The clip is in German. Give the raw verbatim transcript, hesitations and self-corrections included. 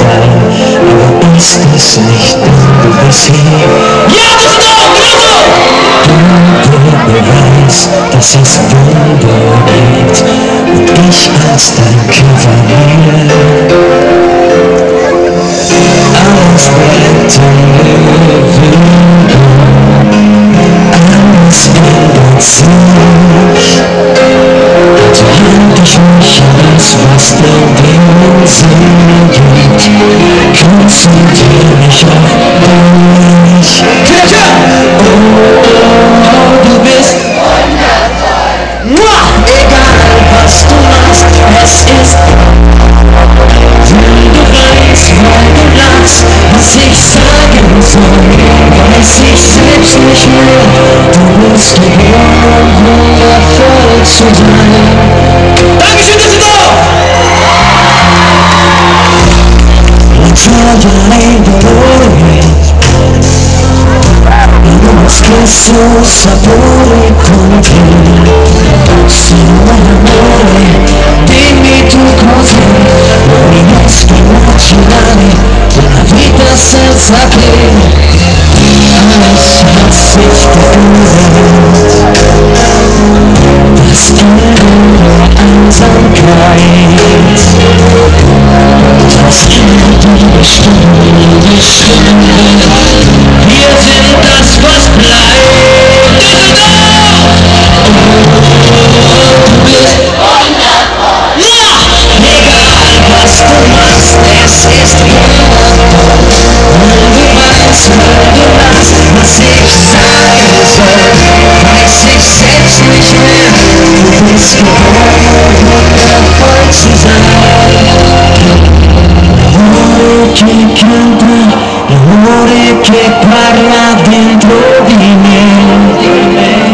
Fall, aber ist es nicht, du bist hier. Ja, das ist doch, genau so! Du der Beweis, dass es Wunder gibt und ich als dein Kavalier. Alles bleibt im Leben, alles ändert sich. Also halte ich mich alles, was der Ding Sinn gibt. Konzentriere mich auf dich. Oh, du bist wundervoll. Egal was du machst, es ist. Wenn du weißt, weil du lachst, was ich sagen soll, weiß ich selbst nicht mehr. Du bist geboren, wundervoll zu sein. Dankeschön, Düsseldorf! Let's tell you later, boy. Los que su sapore contiene, solo l'amore, dimmi tu cos'è, non riesco a immaginare una vita senza te, alles was sich gefühlt, das Ende Einsamkeit, das Ende die Stunde, die Stunde, wir sind das, was bleibt. Du bist wundervoll. Ja, egal was du machst, es ist wundervoll. Wenn du weißt, wenn du lachst, was ich sagen soll, weiß ich selbst nicht mehr. Du bist geboren, wundervoll zu sein. L'amore che canta, l'amore che parla dentro di me.